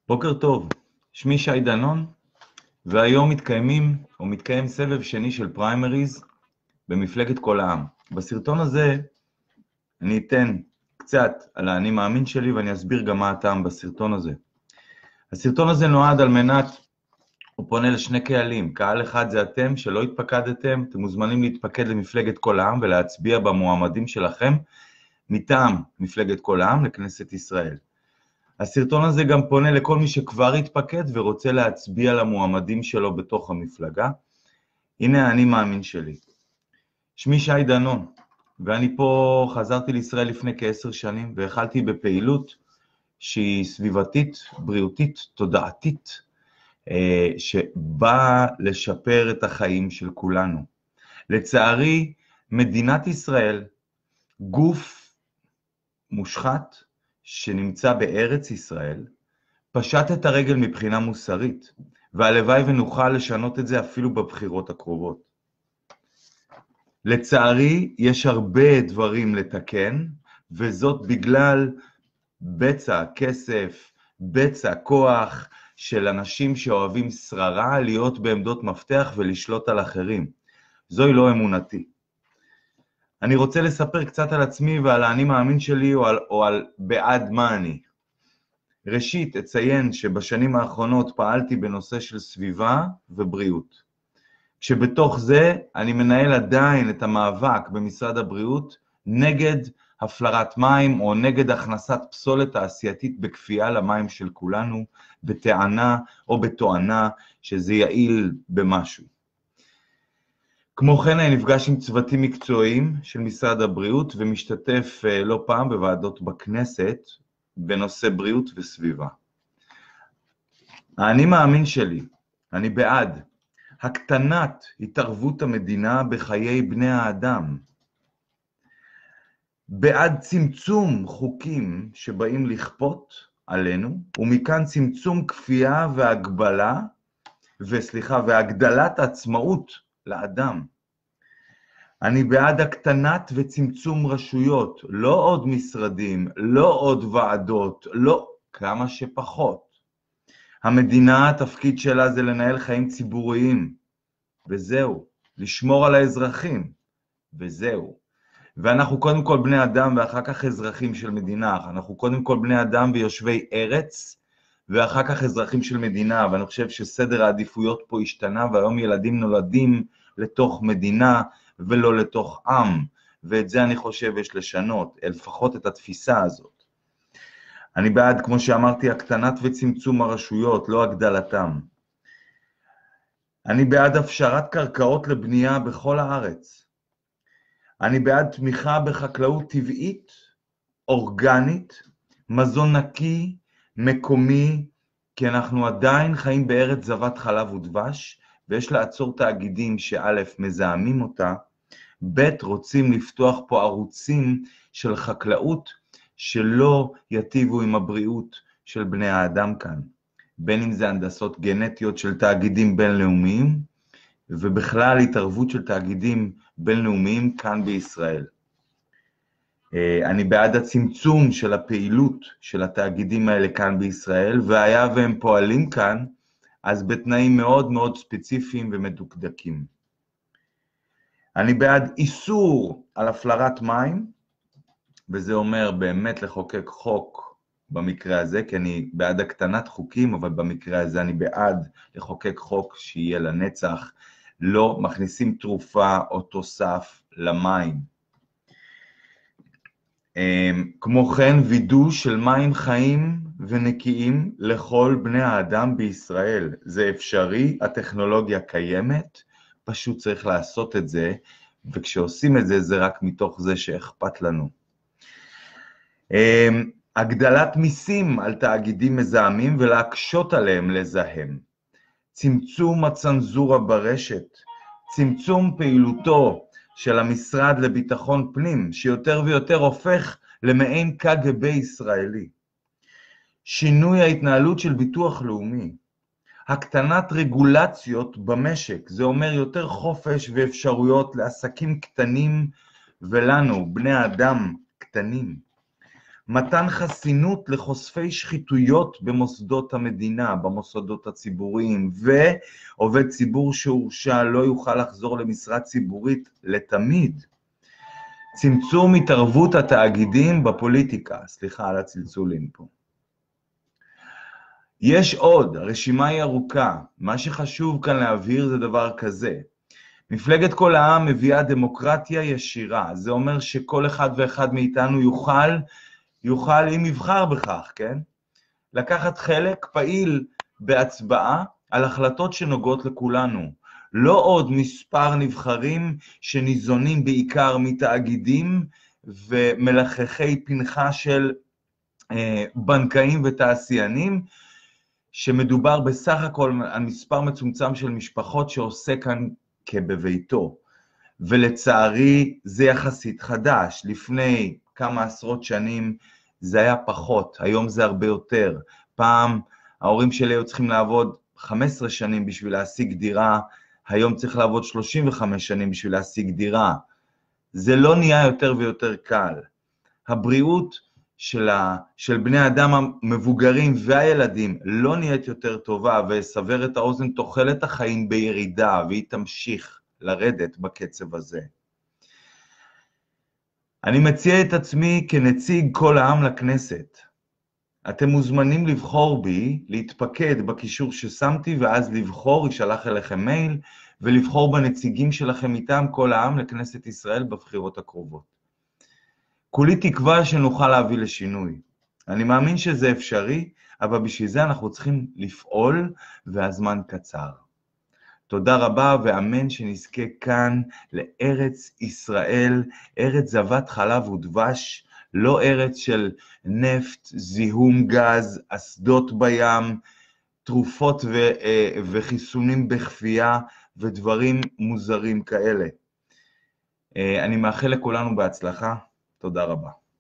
בוקר טוב, שמי שי דנון, והיום מתקיים סבב שני של פריימריז במפלגת כל העם. בסרטון הזה אני אתן קצת על האני מאמין שלי ואני אסביר גם מה הטעם בסרטון הזה. הסרטון הזה נועד על מנת, הוא פונה לשני קהלים. קהל אחד זה אתם שלא התפקדתם, אתם מוזמנים להתפקד למפלגת כל העם ולהצביע במועמדים שלכם מטעם מפלגת כל העם לכנסת ישראל. הסרטון הזה גם פונה לכל מי שכבר התפקד ורוצה להצביע למועמדים שלו בתוך המפלגה. הנה האני מאמין שלי. שמי שי דנון, ואני פה חזרתי לישראל לפני כ10 שנים, והחלתי בפעילות שהיא סביבתית, בריאותית, תודעתית, שבאה לשפר את החיים של כולנו. לצערי, מדינת ישראל, גוף מושחת, שנמצא בארץ ישראל, פשט את הרגל מבחינה מוסרית, והלוואי ונוכל לשנות את זה אפילו בבחירות הקרובות. לצערי, יש הרבה דברים לתקן, וזאת בגלל בצע כסף, בצע כוח של אנשים שאוהבים שררה, להיות בעמדות מפתח ולשלוט על אחרים. זוהי לא אמונתי. אני רוצה לספר קצת על עצמי ועל האני מאמין שלי או על בעד מה אני. ראשית, אציין שבשנים האחרונות פעלתי בנושא של סביבה ובריאות. כשבתוך זה אני מנהל עדיין את המאבק במשרד הבריאות נגד הפלרת מים או נגד הכנסת פסולת תעשייתית בכפייה למים של כולנו, בטענה או בתואנה שזה יעיל במשהו. כמו כן, אני נפגש עם צוותים מקצועיים של משרד הבריאות ומשתתף לא פעם בוועדות בכנסת בנושא בריאות וסביבה. האני מאמין שלי, אני בעד הקטנת התערבות המדינה בחיי בני האדם, בעד צמצום חוקים שבאים לכפות עלינו, ומכאן צמצום כפייה והגדלת עצמאות לאדם. אני בעד הקטנת וצמצום רשויות, לא עוד משרדים, לא עוד ועדות, לא, כמה שפחות. המדינה, התפקיד שלה זה לנהל חיים ציבוריים, וזהו, לשמור על האזרחים, וזהו. ואנחנו קודם כל בני אדם ואחר כך אזרחים של מדינה, אנחנו קודם כל בני אדם ויושבי ארץ, ואחר כך אזרחים של מדינה, ואני חושב שסדר העדיפויות פה השתנה, והיום ילדים נולדים לתוך מדינה ולא לתוך עם, ואת זה אני חושב יש לשנות, לפחות את התפיסה הזאת. אני בעד, כמו שאמרתי, הקטנת וצמצום הרשויות, לא הגדלתם. אני בעד הפשרת קרקעות לבנייה בכל הארץ. אני בעד תמיכה בחקלאות טבעית, אורגנית, מזון נקי, מקומי, כי אנחנו עדיין חיים בארץ זבת חלב ודבש, ויש לעצור תאגידים שא' מזהמים אותה, ב' רוצים לפתוח פה ערוצים של חקלאות שלא יטיבו עם הבריאות של בני האדם כאן, בין אם זה הנדסות גנטיות של תאגידים בינלאומיים, ובכלל התערבות של תאגידים בינלאומיים כאן בישראל. אני בעד הצמצום של הפעילות של התאגידים האלה כאן בישראל, והיה והם פועלים כאן, אז בתנאים מאוד מאוד ספציפיים ומדוקדקים. אני בעד איסור על הפלרת מים, וזה אומר באמת לחוקק חוק במקרה הזה, כי אני בעד הקטנת חוקים, אבל במקרה הזה אני בעד לחוקק חוק שיהיה לנצח, לא מכניסים תרופה או תוסף למים. כמו כן, וידוא של מים חיים ונקיים לכל בני האדם בישראל. זה אפשרי, הטכנולוגיה קיימת, פשוט צריך לעשות את זה, וכשעושים את זה, זה רק מתוך זה שאכפת לנו. הגדלת מיסים על תאגידים מזהמים ולהקשות עליהם לזהם. צמצום הצנזורה ברשת, צמצום פעילותו של המשרד לביטחון פנים, שיותר ויותר הופך למעין קג"ב ישראלי. שינוי ההתנהלות של ביטוח לאומי. הקטנת רגולציות במשק, זה אומר יותר חופש ואפשרויות לעסקים קטנים ולנו, בני אדם קטנים. מתן חסינות לחושפי שחיתויות במוסדות המדינה, במוסדות הציבוריים, ועובד ציבור שהורשע לא יוכל לחזור למשרה ציבורית לתמיד. צמצום התערבות התאגידים בפוליטיקה, סליחה על הצלצולים פה. יש עוד, הרשימה היא ארוכה, מה שחשוב כאן להבהיר זה דבר כזה. מפלגת כל העם מביאה דמוקרטיה ישירה, זה אומר שכל אחד ואחד מאיתנו יוכל אם יבחר בכך, כן? לקחת חלק פעיל בהצבעה על החלטות שנוגעות לכולנו. לא עוד מספר נבחרים שניזונים בעיקר מתאגידים ומלחכי פנחה של בנקאים ותעשיינים, שמדובר בסך הכל על מספר מצומצם של משפחות שעושה כאן כבביתו. ולצערי זה יחסית חדש, לפני כמה עשרות שנים זה היה פחות, היום זה הרבה יותר. פעם ההורים שלי היו צריכים לעבוד 15 שנים בשביל להשיג דירה, היום צריך לעבוד 35 שנים בשביל להשיג דירה. זה לא נהיה יותר ויותר קל. הבריאות של בני אדם המבוגרים והילדים לא נהיית יותר טובה, וסבר את האוזן תוחלת החיים בירידה, והיא תמשיך לרדת בקצב הזה. אני מציע את עצמי כנציג כל העם לכנסת. אתם מוזמנים לבחור בי, להתפקד בקישור ששמתי, ואז לבחור, ישלח אליכם מייל, ולבחור בנציגים שלכם מטעם כל העם לכנסת ישראל בבחירות הקרובות. כולי תקווה שנוכל להביא לשינוי. אני מאמין שזה אפשרי, אבל בשביל זה אנחנו צריכים לפעול, והזמן קצר. תודה רבה, ואמן שנזכה כאן לארץ ישראל, ארץ זבת חלב ודבש, לא ארץ של נפט, זיהום גז, אסדות בים, תרופות וחיסונים בכפייה, ודברים מוזרים כאלה. אני מאחל לכולנו בהצלחה. תודה רבה.